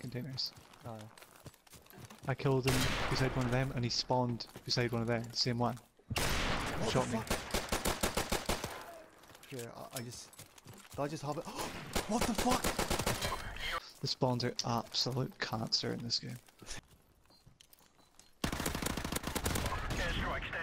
containers. Oh. I killed him beside one of them, and he spawned beside one of them. Same one. Shot me. Yeah, I just... Did I just have it? What the fuck? The spawns are absolute cancer in this game. Airstrike